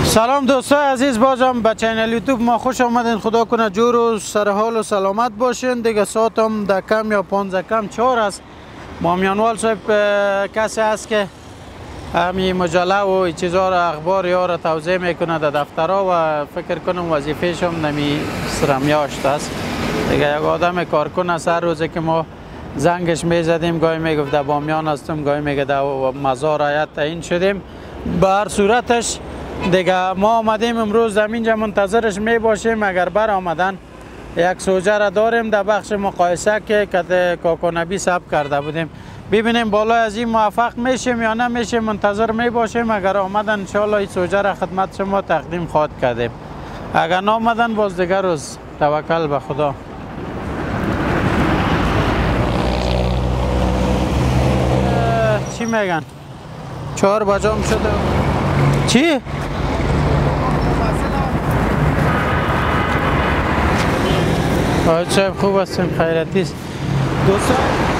سلام دوستای عزیز، بازم به چینل یوتیوب ما خوش آمدین. خدا کنه جور و سرحال و سلامت باشین. دیگه ساعت هم ده کم یا 15 کم 4 است. مامیانوال صاحب کسی است که همی مجله و این چیزا را اخبار یا را توضیح میکنه در دفترها و فکر کنم وظیفه‌ش هم نمی سرمیاشت است. دیگه یک آدم کارکن است. هر روزی که ما زنگش میزدیم گاهی میگفت در بامیان هستم، گاهی میگه در مزار هیئت تعیین شدیم. به هر صورتش دیگه ما آمدیم امروز زمینجا منتظرش می باشیم. اگر بر آمدن یک سوژه را داریم در بخش مقایسه که کاکا نبی ثبت کرده بودیم، ببینیم بالای از این موفق میشیم یا نمیشیم. منتظر می باشیم. اگر آمدن انشالله این سوژه را خدمت شما تقدیم خواهد کردیم. اگر نامدن باز دیگر روز توکل به خدا. چی میگن؟ 4 بجام شده. چی؟ آج صاحب خوب هستیم، خیرتی است. دوستان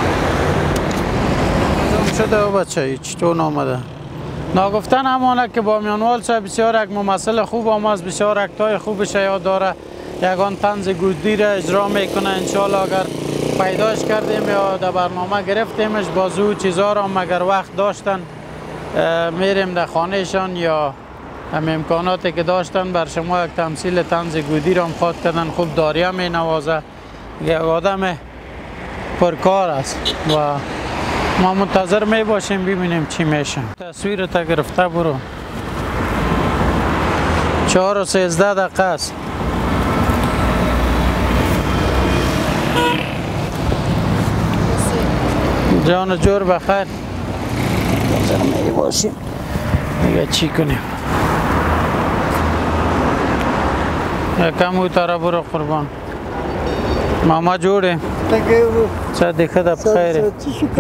بجام شده و بچه چطور نامده؟ ناگفتن همانه که بامیانوال صاحب بسیار یک ممثل خوب آمد، بسیار اکتای خوبش یاد داره. یگان طنز گودی را اجرا میکنه. انشالله اگر پیداش کردیم یا در برنامه گرفتیمش بازو چیزا را مگر وقت داشتن میریم در خانهشان یا هم امکاناتی که داشتن بر شما یک تمثیل طنز گودی را خواد کردن. خوب داریه می نوازه. یک آدم پرکار است و ما منتظر می باشیم ببینیم چی میشه. تصویر تا گرفته برو. 4 و 13 دقیقه است. جان جور بخیر. منتظر می باشیم دیگه چی کنیم. یکم او تارا برو قربان. ماما جوړه څه دغه د بخیر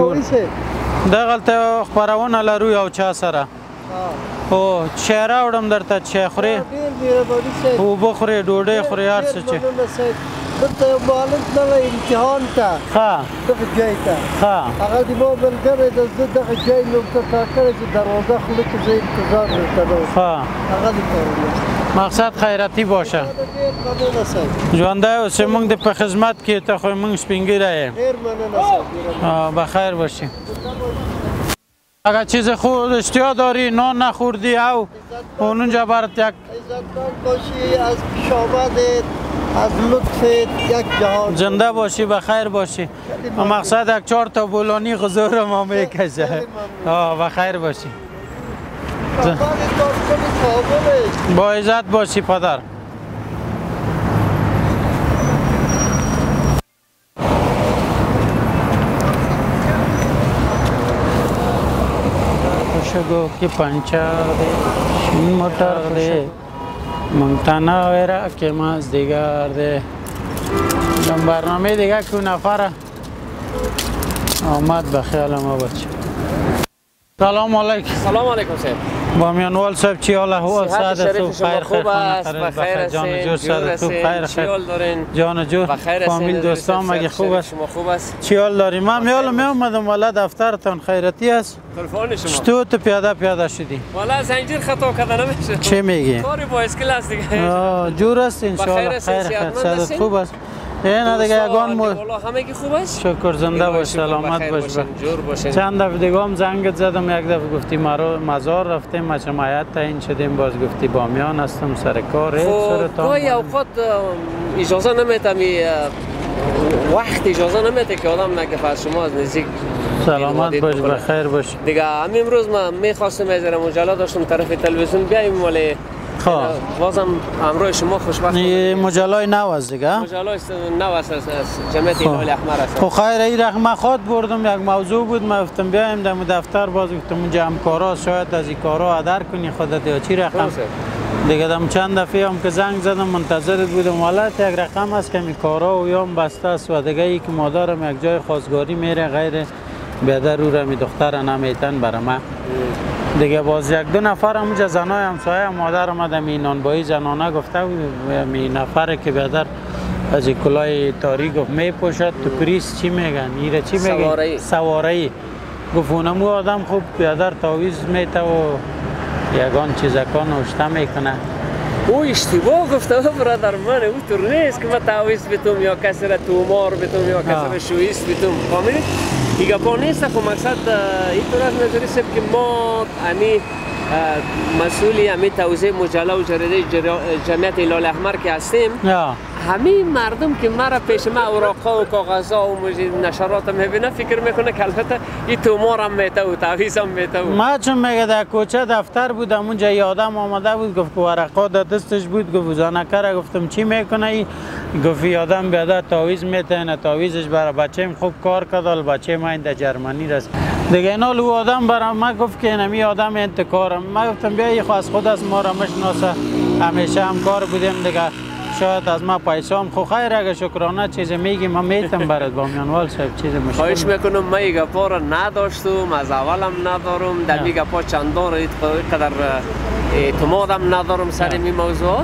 دغلته خبرونه لرو یو چا سره او چهره وړم درته چې خوري او بخوري ډوډۍ خوري هر څه چې دلته یو معلم تللی امتحان ته دغه جای ته هغه د ما ملګری د زه دغه جای نقطه ټاکلی چې دروازه خوله کې زه انتظار درته کوم هغه دې کارونه مقصد خیرتی باشه. ژوندی اوسې موږ د په خدمت کې ته خو موږ سپین ږیری یې. ډېر مننه صاحب. بخیر باشی. اگر چیز خود اشتیا داری نان نخوردی او اونجا برات یک عزتمند باشی، از پیش آمدت، از لطفت یک جهان زنده باشی، بخیر باشی. مقصد یک 4 تا بولانی غذا ما میکشه. بخیر باشی. با عزت باشی پدر. شگو کی پنچر ده موتر ده منتنا ویرا که ماز دیگر ده. دم برنامه دیگه که نفر آمد به خیال ما بچه. سلام علیکم. سلام علیکم صاحب. بامیانوال صاحب چی حال هوا؟ صحت خوب خیر خوب است. بخیر جان جور صحت خوب خیر چی حال دارین؟ جان جور فامیل دوستان مگه خوب است؟ شما خوب است؟ چی حال داری؟ من میالم میامدم والا دفترتان خیرتی است. تلفن شما چطور تو پیاده شدی؟ والا زنجیر خطا کردن نمیشه. چی میگی؟ کاری با اسکل است دیگه. جور است ان شاء الله. خیر صحت خوب است. نه دیگه یگان مو والا همگی خوب است. شکر زنده باش سلامت باش. جور باشین. چند دفعه دیگه هم زنگ زدم، یک دفعه گفتی مرا مزار رفتیم مچم هیئت تعیین شدیم، باز گفتی بامیان هستم سر کار. گاهی اوقات اجازه نمیده وقت اجازه نمیده که آدم نگه از شما از نزدیک سلامت باش بخیر باش. دیگه همین امروز من میخواستم از مجله داشتم طرف تلویزیون بیایم ولی بازم همراه شما خوشبخت این مجله نو است دیگه. مجله نو است از جمعیت هلال احمر است. خب خیر این رقم خود بردم یک موضوع بود، ما گفتم بیایم در دفتر، باز گفتم اونجا همکارا شاید از این کارا هدر کنی خودت یا چی رقم دیگه. دم چند دفعه هم که زنگ زدم منتظرت بودم، ولات یک رقم است که می کارا و یام بسته است و دیگه ای که مادرم یک جای خواستگاری میره غیر بیادر او را می دختر نمیتن برای من دیگه. باز یک دو نفر همونجا زنای همسایه مادر آمده می نانبایی زنانه گفته می نفر که بیادر از این کلاه تاریک گفت می پوشد تو کریس چی میگن؟ ایره چی میگن؟ سواره‌ای. گفت اونمو آدم خوب بیادر تاویز میته و یگان چیزکان نوشته میکنه. او اشتباه گفته برادر من، او طور نیست که من تعویض بتم یا کسی را تومار بتم یا کسی را شویست بتم. فهمیدید؟ این گپا نیست. خب مقصد این طور از نظری است که ما امی مسئولی امی توزیع مجله و جریده جمعیت هلال احمر که هستیم، همین مردم که مرا پیش ما اوراقا و کاغذها و نشرات میبینه فکر میکنه که البته این تومار هم میته و تعویض هم میته. ما چون میگه در کوچه دفتر بودم اونجا یه آدم آمده بود گفت که ورقا در دستش بود، گفت زانکره. گفتم چی میکنه ای؟ گفت آدم بیاده تعویض میته، نه تعویضش برای بچه‌م خوب کار کرد، بچه ما این در جرمنی رست دیگه. اینا لو آدم برام ما گفت که نمی آدم انتکارم. ما گفتم بیا خواست خود از ما را مشناسه، همیشه همکار بودیم دیگه، شاید از ما پیسام خو خیر اگه شکرانه چیز میگی ما میتم برات بامیانوال صاحب چیز مشکل. خواهش میکنم. من این گپا را نداشتم، از اولم ندارم، در این گپا چندان قدر اعتمادم ندارم سر این موضوعات.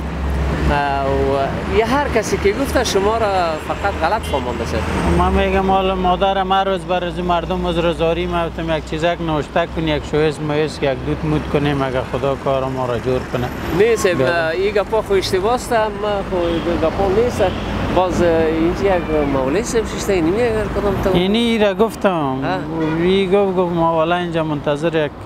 و یه هر کسی که گفته شما را فقط غلط فهمانده شد. ما میگم حالا مادرم هر روز بر از مردم عذرزاری میگفتم یک چیزک نوشته کنی، یک شویس مویس یک دوت مود کنیم اگه خدا کار ما را جور کنه. نیست این گپا خو اشتباه است. خو گپا نیست. باز اینجا یک مولوی صاحب ششته اینی میگه کدام تو اینی را گفتم. گفت ما والا اینجا منتظر یک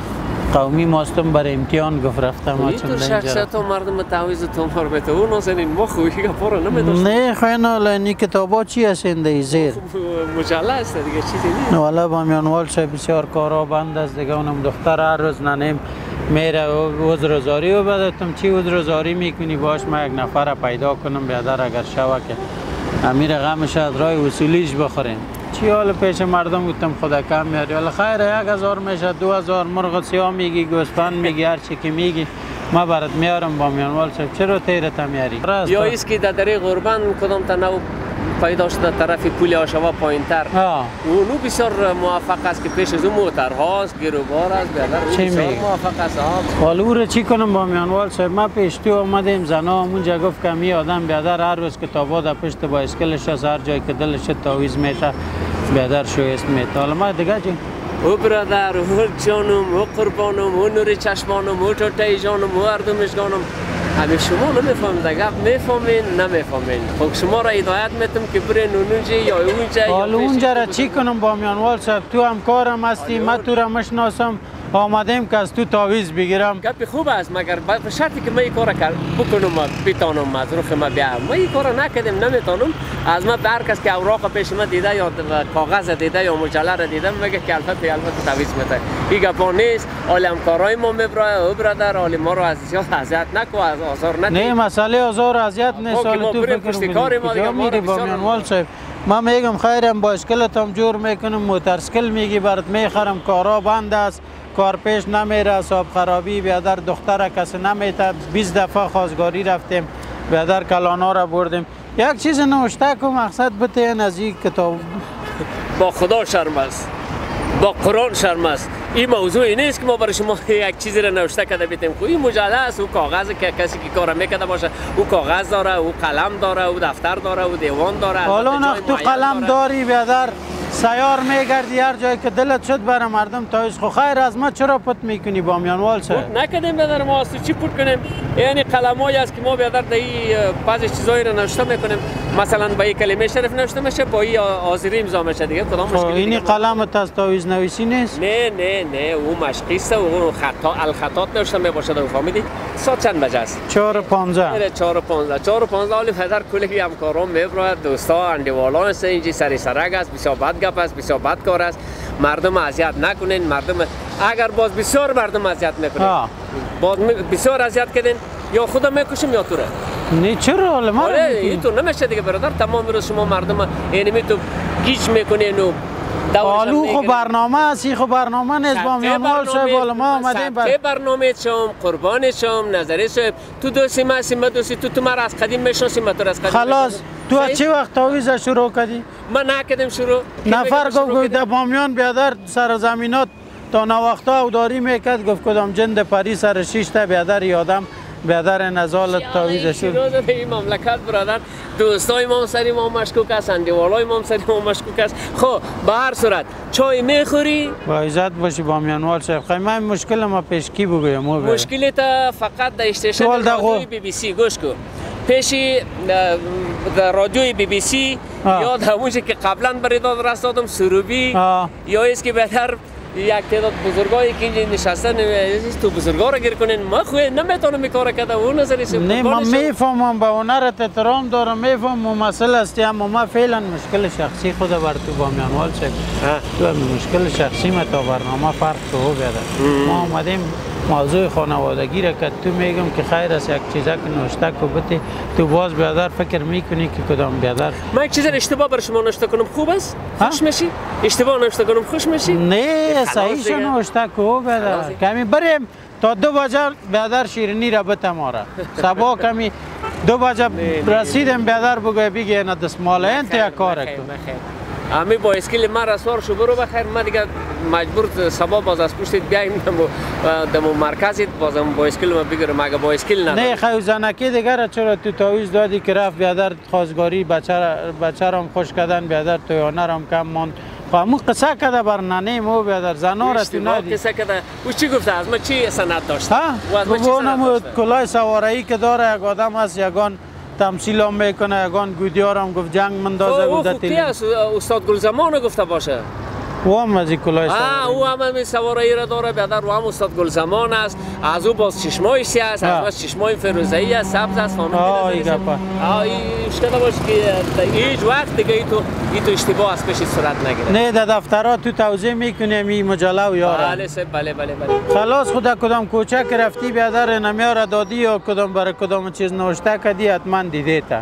قومی ماستم برای امتحان گفت رفتم. این تو شخصیت و مردم تعویض تومار بته اون نازنین ما خویی گپا را نمیداشتیم. نه خیلی لانی کتابا چی هستین در زیر مجله است دیگه چیزی نیست. والا بامیانوال صاحب بسیار کارا بند است دیگه. اونم دختر هر روز ننیم میره عذرزاری و بدتم چی عذرزاری میکنی باش ما یک نفر پیدا کنم بیادر اگر شوه که امیر غمش از رای وصولیش بخوریم. چی حال پیش مردم بودم خدا کم میاری. حالا خیره 1000 میشه 2000 مرغ سیاه میگی گوسفند میگی هر چی که میگی ما برات میارم بامیانوال صاحب. چرا تیرت میاری؟ یا ایست که در دره قربان کدام تنو پیدا شده طرف پول آشوا پایینتر اونو بسیار موفق است که پیش از اون موترهاست گروبار است بیادر بسیار موفق است. حالا او را چی کنم بامیانوال صاحب؟ ما پیش تو آمدیم زنا همونجا گفت که می آدم بیادر هر روز کتابا در پشت بایسکلش از هر جای که دلش تعویض میته بیادر شویست میته. حالا ما دیگه چی؟ او برادر او جانم او قربانم او نور چشمانم او توتای جانم او اردمشگانم همه شما نمیفهمید اگر میفهمین نمیفهمین. خب شما را هدایت میتم که برین اونجا یا اونجا. حالا اونجا را چی کنم بامیانوال صاحب؟ تو هم کارم هستی ما تو را مشناسم آمدیم که از تو تعویض بگیرم. گپ خوب است مگر به شرطی که من این کار بکنم بتانم از روخ ما بیام. ما این کار نکردم نمیتونم. از ما هر کس که اوراق پیش من دیده یا کاغذ دیده یا مجله را دیده میگه که البته تعویض میده. این گپا نیست. حال همکارای ما میبره او برادر حال ما رو از زیاد اذیت نکو از آزار نده. نه مسئله آزار اذیت نیست. حال تو فکر کار ما دیگه ما بامیانوال صاحب ما میگم خیرم بایسکلت هم جور میکنم موترسکل میگی برات میخرم کارا بند است کار پیش نمیره صاحب خرابی بیادر دختر کسی نمیته 20 دفعه خواستگاری رفتیم بیادر کلانا را بردیم. یک چیز نوشته که مقصد بته نزدیک کتاب با خدا شرم است با قرآن شرم است. این موضوعی نیست که ما برای شما یک چیزی را نوشته کرده بیتیم. این مجله است او کاغذ که کسی که کار میکرده باشه او کاغذ داره او قلم داره او دفتر داره او دیوان داره. حالا نخ تو قلم داری بیادر سیار میگردی هر جایی که دلت شد برای مردم تایز خو خیر از ما چرا پت میکنی بامیانوال صاحب؟ پت نکردیم بیادر ما است چی پت کنیم؟ یعنی قلمایی است که ما بیادر در این بعضی چیزایی را نوشته میکنیم مثلا با این کلمه شرف نوشته میشه با این آذری امضا میشه دیگه کدام مشکلی دیگه. این قلمت از تعویض نویسی نیست؟ نه او مشقی است و اون خطا الخطات نوشته میباشه دو فهمیدی؟ ساعت چند بجه است؟ 4:15 4:15 حالی پدر کلی همکاران میبرد دوستا اندیوالان است اینجا سری سرگ است بسیار بد گپ است بسیار بد کار است. مردم اذیت نکنین. مردم اگر باز بسیار مردم اذیت میکنین باز بسیار اذیت کردین یا خدا میکشیم یا تو را. نه چرا حالا ما این تو نمیشه دیگه برادر. تمام روز شما مردم اینمی تو گیج میکنین و آلو خو برنامه است. خو برنامه نیست بامیانوال صاحب. حالا ما آمدیم برنامه شم قربان شم نظری صاحب تو دوستی ما سیم دوستی تو مرا از قدیم میشناسی ما تو از قدیم خلاص تو از چه وقت تعویض شروع کردی؟ من نکردم شروع. نفر گفت در بامیان بیادر سرزمینات تا نوختا او داری میکرد گفت کدام جند پری سر 6 تا بیادر یادم بیادر نزال تاویز شد. روز این مملکت برادر دوستای ما سری ما مشکوک هستند، دیوالای ما سری ما مشکوک است. خب به هر صورت چای میخوری؟ با عزت باشی بامیانوال صاحب. خیلی من مشکل ما پیش کی بگویم؟ مشکل تا فقط در استیشن رادیوی بی بی سی گوش کن. پیشی رادیوی بی بی سی یا همونجا که قبلا بریداد رست دادم سروبی یا است که بهتر یک تعداد بزرگایی که اینجا نشستن تو بزرگا را گیر کنین. ما خوی نمیتونم این کار کردم اون نظری سیم. نه من میفهمم به هنرت احترام دارم، میفهمم مسئله است، اما ما فعلا مشکل شخصی خود بر تو بامیانوال چک تو مشکل شخصی ما تا برنامه فرق تو بیاده. ما آمدیم موضوع خانوادگی را که تو میگم که خیر است یک چیزا که نوشته کو بتی تو باز بیادر فکر میکنی که کدام بیادر. من یک چیز اشتباه بر شما نوشته کنم خوب است؟ خوش میشی؟ اشتباه نوشته کنم خوش میشی؟ نه صحیح نوشته کو بیادر. کمی بریم تا 2 بجه بیادر شیرینی را بتماره. صبح کمی 2 بجه رسیدم بیادر بگوی بگی نه دستمال انت یا کار کن. امی با اسکیل ما رسوار شو برو بخیر. ما دیگه مجبور صبح باز از پشت بیایم دمو مرکزی بازم با اسکیل ما بگیرم. اگه با اسکیل ندارم نه خیلی زنکی دیگر چرا تو تاویز دادی که رفت بیادر خواستگاری بچه رام خوش کردن بیادر تو هنرم کم ماند. همون قصه کده بر ننه مو بیادر زنار تو ندی. قصه کده او چی گفته؟ از ما چی سند داشته؟ بگونم کلاه سوارایی که داره یک آدم هست یگان تمثیل هم میکنه، یگان گودیار هم گفت جنگ مندازه بوده. او کی است؟ استاد گلزمان گفته باشه. او هم از این کلاه سوارایی او هم سوارایی را داره بیادر. و هم استاد گلزمان است. از او باز چشمای سی است، از باز چشمای فیروزه‌ای است، سبز است. این گپا اشتباه باشه که هیچ وقت دیگه ای تو اشتباه از پیش صورت نگیره. نه در دفترها تو توضیح میکنیم این مجله و یارم. بله سه بله. خلاص خدا کدام کوچه که رفتی بیادر نمیاره دادی یا کدام برای کدام چیز نوشته کدی حتما دیده تا.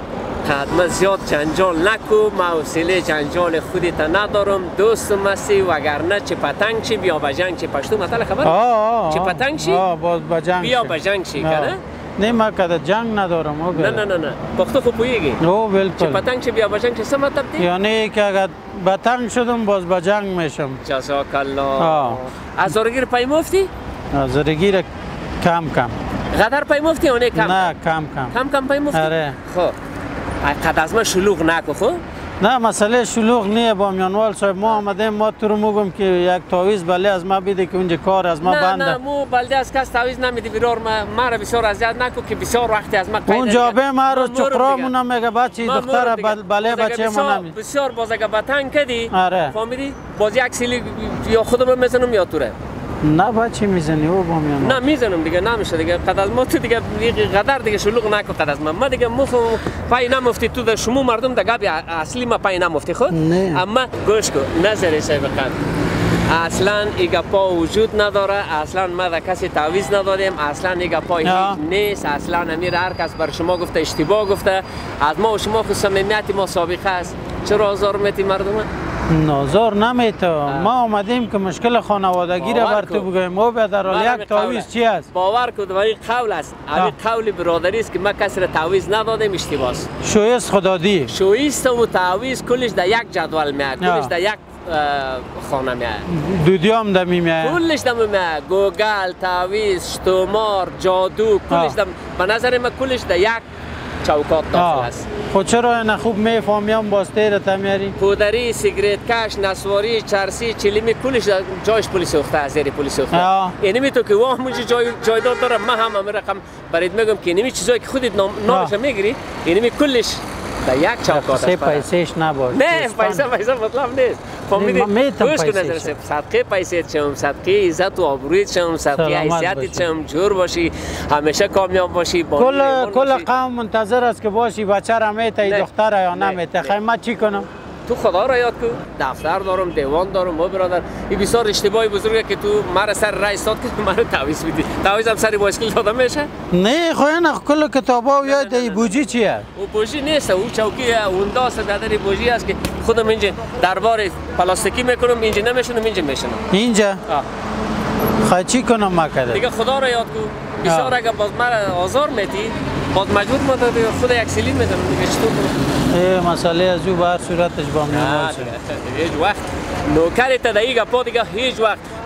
حتما زیاد جنجال نکو، حوصله جنجال خودت ندارم. دوستم هستی وگرنه چه پتنگ چی بیا به جنگ چی. پشتو مثلا خبر؟ چه پتنگ چی؟ باز به جنگ بیا به جنگ چی کنه؟ نه ما کده جنگ ندارم. نه پختو خوب پویگی؟ او بالکل. چه پتنگ چی بیا به جنگ چی سه مطلب دی؟ یعنی که اگر پتنگ شدم باز به جنگ میشم. جزاک الله. هزارگیر پای مفتی؟ هزارگیر کم غدر پای مفتی یا نه کم؟ نه کم پای مفتی؟ آره. خب قد از ما شلوغ نکو خب؟ نه مسئله شلوغ نیه بامیانوال صاحب. ما آمدیم ما تو رو میگم که یک تاویز بله از ما بیده که اونجا کار از ما بنده. نه مو بلده از کس تاویز نمیدی بیرار. ما را بسیار اذیت نکو که بسیار وقتی از ما قید اونجا به ما روز چقرامون میگه بچه دختر بله بچه ما نمی بسیار باز اگه بتنگ کدی فهمیدی باز یک سیلی یا خودم میزنم یا توره. نه بچه میزنی او بامیانوال. نه میزنم دیگه نمیشه دیگه. قد از ما تو دیگه قدر دیگه شلوغ نکو. قد از ما دیگه مفهم پای نمفتی تو شما مردم دیگه اصلی ما پای نمفتی خود. اما گوش کو نظر صاحب قد اصلا ایگا پا وجود نداره. اصلا ما در کسی تعویض ندادیم. اصلا ایگا پا هیچ نیست. اصلا امیر هر کس بر شما گفته اشتباه گفته. از ما و شما خود صمیمیت ما سابقه است. چرا آزار میتی مردم؟ نازار نمیتو. ما آمدیم که مشکل خانوادگی را بر تو بگویم. ما بیادر یک تعویض چی است؟ باور کن و این قول است. این قول برادری است که ما کسی را تعویض ندادیم اشتباه است. شویست خدادی. شویست و تعویض کلش در یک جدول میاد. کلش در یک خانه میاد. دودیام دمی میاد. کلش دم میاد. گوگل، تعویض، شتومار، جادو کلش دم. به نظر من کلش در یک چوکات داخل است. خود چرا اینا خوب میفهمیم باز تیر تمیاری؟ پودری، سیگریت کش، نسواری، چرسی، چلیمی کلش جایش پلیس اخته از زیر پلیس اخته. اینمی تو که واه منجی جایداد داره. ما هم همه رقم برید میگم که اینمی چیزایی که خودت نامش میگیری اینمی کلش در یک چوکات است. پیسهش نباش. نه پیسه مطلب نیست. فهمیدی؟ گوش کن نظر سب صدقه پیسه چم، صدقه عزت و آبروی چم، صدقه حیثیت چم، جور باشی، همیشه کامیاب باشی. کل قوم منتظر است که باشی بچه را میته دختر یا نمیته. خیلی من چی کنم؟ تو خدا را یاد کن. دفتر دارم، دیوان دارم. ما برادر این بسیار اشتباهی بزرگه که تو مرا سر رئیس داد که مرا تعویض میدی. تعویض هم سر بایسکل داده میشه؟ نه خواهی کل کتابا و یاد ای بوجی چیه؟ او بوجی نیست. او چوکی اونداست در بوجی است که خودم اینجا دربار پلاستیکی میکنم. اینجا نمیشونم اینجا میشونم. اینجا؟ خواهی چی کنم ما کرده؟ دیگه خدا را یاد کن. بسیار اگه باز مرا آزار میدی باز مجبور ما خود یک سیلی میدم دیگه چطور کنم؟ مسئله از او به هر صورتش با میانوال هیچ وقت نوکری تا دیگه پا دیگه هیچ وقت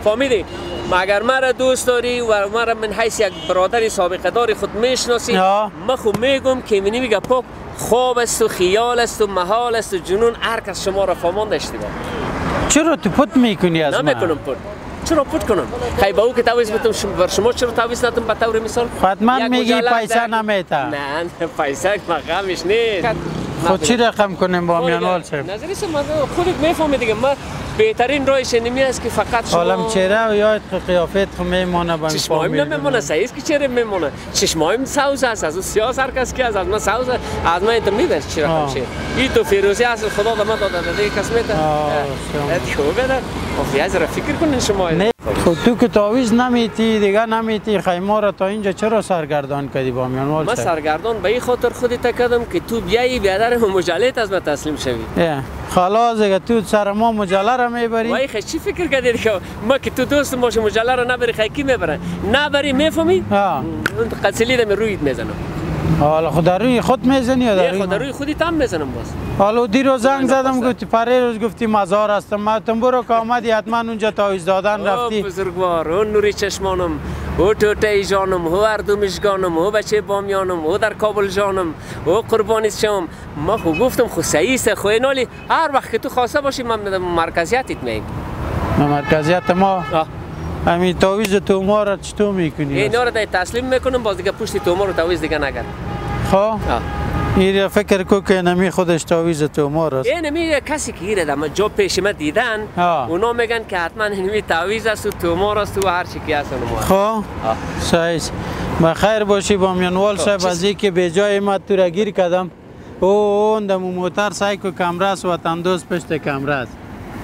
فهمیدی؟ اگر مرا دوست داری و مرا من حیث یک برادر سابقه داری خود میشناسی، من خود میگم که منی میگه پاک خواب است و خیال است و محال است و جنون، هر کس شما را فهمانده اشتباه. چرا تو پت میکنی از من؟ نمیکنم پت. چرا پت کنم؟ خیلی با او که تعویض بتم بر شما چرا تعویض ندم به طور مثال؟ حتما میگی پیسه نمیته. نه پیسه مقامش نیست. خود چی رقم کنیم با میانوال صاحب؟ نظری سم خودت میفهمی دیگه. من بهترین راهش نمی است که فقط شما حالم چهره و یا قیافت میمونه با چشمایم نمیمونه. صحیح است که چهره میمونه. چشمایم سوز است. از سیاس هر کس که از من سوز از من تو میبرد چی رقم شه. این تو فیروزی اصل خدا دم داده دیگه کس میته. خوبه ده. از را فکر کنین شما. خب تو که تعویض نمیتی دیگه نمیتی خیمه را تا اینجا چرا سرگردان کردی با میانوال صاحب؟ من سرگردان به این خاطر خودت کردم که تو بیایی بیادر مجلت از من تسلیم شوی. خلاص دیگه تو سر ما مجله را میبری؟ وای خیلی چی فکر کردی که ما که تو دوست باشه مجله را نبری خیلی کی میبره؟ نبری میفهمی؟ اون قصیلی دم رویت میزنم. حالا خود روی خود میزنی یا در خود روی خودی تام میزنم باز. حالا دیرو زنگ زدم گفتی پریروز گفتی مزار هستم. ما برو که آمدی حتما اونجا تعویض دادن رفتی. بزرگوار اون نوری چشمانم، او توته جانم، او اردومش گانم، او بچه بامیانم، او در کابل جانم، او قربانی شم. ما خو گفتم خو صحیح است خو اینالی هر وقت که تو خواسته باشی من مرکزیتت میگم. مرکزیت ما همین تعویض تو ما را چطور میکنی؟ اینا را تسلیم میکنم باز دیگه پشت تو ما رو تعویض دیگه نگر. خب این فکر کو که نمی خودش تعویض تو ما راست. نمی کسی که ایره دم جا پیش ما دیدن اونا میگن که حتما نمی تعویض است و تو ما راست و هر چی که هست خب صحیح. بخیر باشی با میانوال صاحب. از اینکه به جای ما تو را گیر کردم اون دم موتر سایکو کامره است وطن دوست پشت کامره است.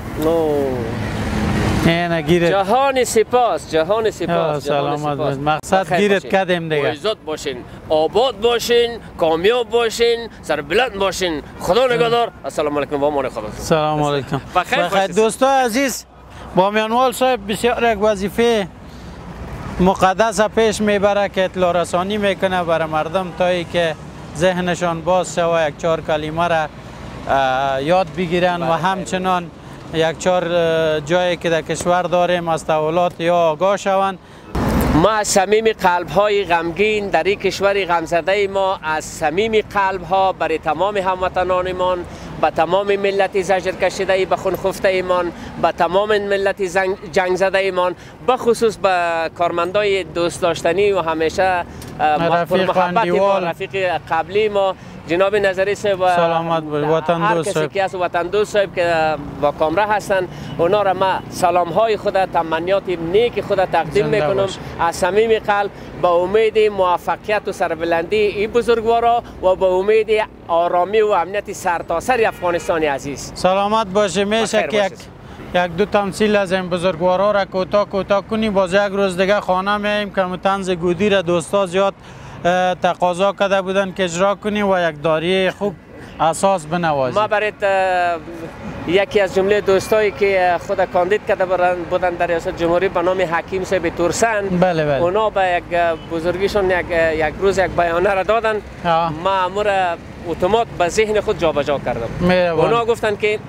جهان سپاس جهان سپاس. سلامت باشین. مقصد گیرت کردیم دیگه. عزت باشین، آباد باشین، کامیاب باشین، سربلند باشین. خدا نگهدار. السلام علیکم و امان خدا. سلام علیکم. بخیر دوستان عزیز. با میانوال صاحب بسیار یک وظیفه مقدس پیش میبره که اطلاع رسانی میکنه برای مردم تا ای که ذهنشان باز شود یک چهار کلمه را یاد بگیرن و همچنان یک چهار جایی که در کشور داریم از تحولات یا آگاه شوند. ما از صمیم قلب‌های غمگین در این کشور غمزده ما از صمیم قلب‌ها برای تمام هموطنانمان، به تمام ملت زجر کشیده به خون خفته ایمان، به تمام ملت جنگ زده ایمان، به خصوص به کارمندای دوست داشتنی و همیشه محبت ما رفیق قبلی ما جناب نظری صاحب و سلامت وطن دوست صاحب که وطن دوست صاحب که با کامره هستن، اونا را ما سلام های خود تمنیات نیک خود تقدیم میکنم از صمیم قلب با امید موفقیت و سربلندی این بزرگوارا و با امید آرامی و امنیت سرتاسر افغانستان عزیز. سلامت باشه. میشه که یک دو تمثیل از این بزرگوارا را کوتاه کنی باز یک روز دیگه خانه میایم که طنز گودی را دوستا زیاد تقاضا کرده بودن که اجرا کنی و یک داریه خوب اساس بنوازی. ما برای یکی از جمله دوستایی که خود کاندید کرده بودن در ریاست جمهوری به نام حکیم صاحب تورسن، بله اونا به یک بزرگیشون یک روز یک بیانیه را دادن. ما امور اتومات به ذهن خود جابجا کردم. اونا گفتن که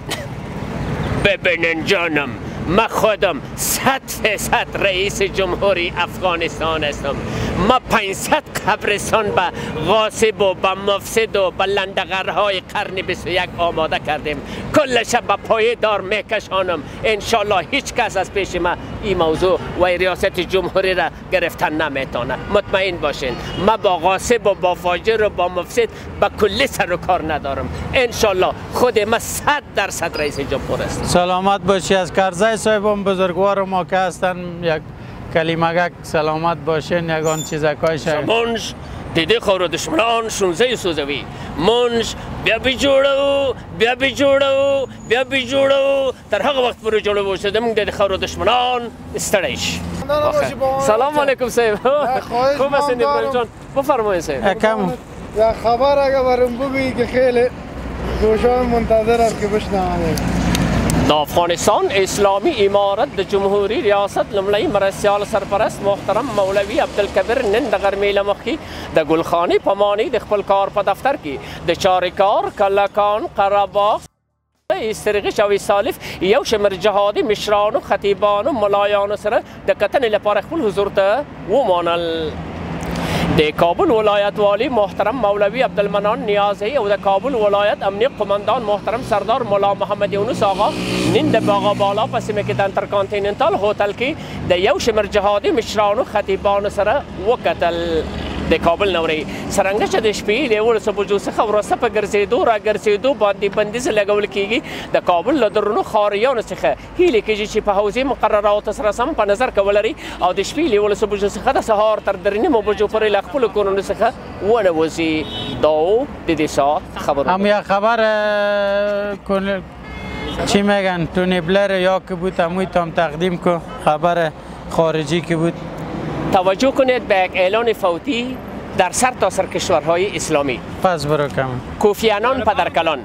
ببینن جانم ما خودم 100% رئیس جمهوری افغانستان هستم. ما 500 قبرستان به غاصب و به مفسد و به لندغرهای قرن 21 آماده کردیم. کلش به پایه دار میکشانم. انشالله هیچ کس از پیش ما این موضوع و ریاست جمهوری را گرفتن نمیتونه. مطمئن باشین ما با غاصب و با فاجر و با مفسد به کلی سر و کار ندارم. انشالله خود ما 100% رئیس جمهور است. سلامت باشی. از کرزی صاحبم بزرگوار ما که هستن یک کلمه سلامت باشین یگان چیزکای شاید. منش دیده خور دشمنان 16 سوزوی منش بیا بجوړو بیا بجوړو بیا بجوړو تر هغه وخت پورې جوړو چې موږ د خور دشمنان استړیش. سلام علیکم صاحب. خوب هستین ابراهیم جان؟ بفرمایید صاحب. کم یا خبر اگه برام بگویی که خیلی گوشام منتظر است که بشنوم. د افغانستان اسلامی امارت د جمهوری ریاست لمړی مرستیال سرپرست محترم مولوی عبدالکبیر نن د غرمې له مخکې د ګلخانې په مانۍ د خپل کار په دفتر کې د چارې کار کلکان قرهباغ استرغی شوی سالف یو شمر جهادی مشران و خطیبان و ملایان سره د کتن لپاره خپل حضور ته ومانل. د کابل ولایت والی محترم مولوی عبدالمنان نیازی او د کابل ولایت امنی قماندان محترم سردار مولا محمد یونس آقا نن د باغ بالا په سیمه کې د انټرکانټیننټل هوټل کې د یو شمر جهادي مشرانو خطیبانو سره وکتل. د کابل نوري سرنګ چې د شپې د ولس بجو څخه ورسته په ګرځېدو را ګرځېدو باندې بندیز لګول کیږي. د کابل له درنو ښاریانو څخه هیله کیږي چې په حوزې مقرراتو سره سم په نظر کې ولري او د شپې له ولس بجو څخه د سهار تر درنیمو بجو پورې له خپل کورونو څخه ونوځي. دا د دې ساعت خبر هم یا خبر چی میگن تونی بلر یا که بود هم تقدیم کو خبر خارجی که بود. توجه کنید به یک اعلان فوتی در سرتاسر کشورهای اسلامی. پس برو کم. کوفی عنان پدرکلان،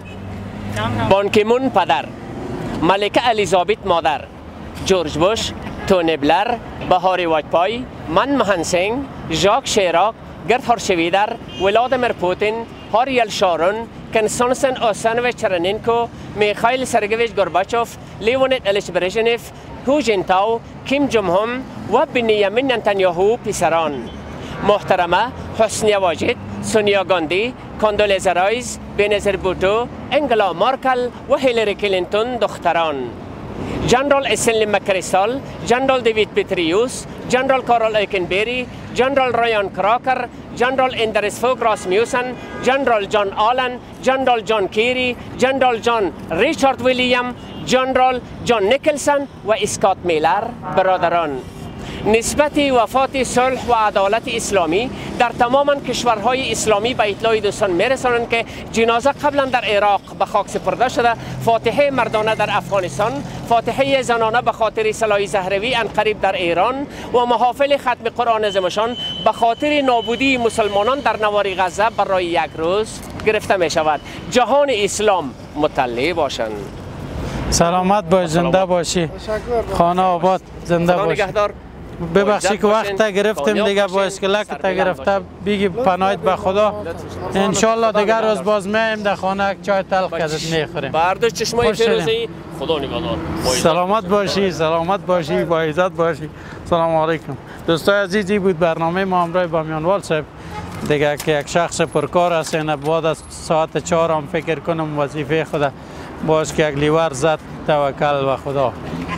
بان کی مون پدر، ملکه الیزابت مادر، جورج بوش، تونی بلر، بهاری واجپای، منموهن سینگ، ژاک شیراک، گرت هورشویدر، ولادیمیر پوتین، هاریل شارون، کنستانتین اوسانویچ چرنینکو، میخائیل سرگیویچ گورباچوف، لیونید الیچ برژنف، هو جنتاو، کیم جونگ هم و بنیامین نتانیاهو پسران. محترمه حسنی واجد، سونیا گاندی، کاندولیزا رایس، بنظیر بوتو، انگلا مارکل و هیلاری کلینتون دختران. جنرال استنلی مکریستال، جنرال دیوید پیتریوس، جنرال کارل ایکنبری، جنرال رایان کراکر، جنرال اندرس فوگ راسمیوسن، جنرال جان آلن، جنرال جان کیری، جنرال جان ریچارد ویلیام، جنرال جان نیکلسن و اسکات میلر. برادران، نسبت وفات صلح و عدالت اسلامی در تمام کشورهای اسلامی به اطلاع دوستان میرسانند که جنازه قبلا در عراق به خاک سپرده شده. فاتحه مردانه در افغانستان، فاتحه زنانه به خاطر صلاح زهروی عنقریب در ایران و محافل ختم قرآن عظیمشان به خاطر نابودی مسلمانان در نوار غزه برای یک روز گرفته می شود. جهان اسلام مطلع باشند. سلامت باش، زنده باشی، خانه آباد، زنده باشی. ببخشی که وقت گرفتیم دیگه، با اسکله که تا گرفته بگی پناهت به خدا. انشالله دیگه روز باز میایم در خانه چای تلخ کدت میخوریم. برداشت چشمای فیروزی، خدا نگهدار. سلامت باشی، سلامت باشی، با عزت باشی. سلام علیکم دوستای عزیزی. بود برنامه ما همراه بامیانوال صاحب دیگه که یک شخص پرکار هستین. بعد از ساعت 4 هم فکر کنم وظیفه خدا باز که یک لیور زد. توکل به خدا.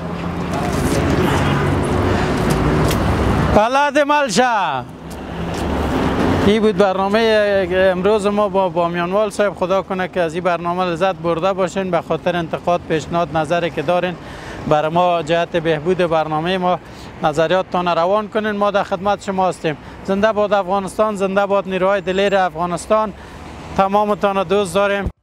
بلد ملشه. این بود برنامه امروز ما با بامیانوال صاحب. خدا کنه که از این برنامه لذت برده باشین. به خاطر انتقاد، پیشنهاد، نظری که دارین برای ما جهت بهبود برنامه ما نظریاتتان روان کنین. ما در خدمت شما هستیم. زنده باد افغانستان، زنده باد نیروهای دلیر افغانستان. تمامتان دوست داریم.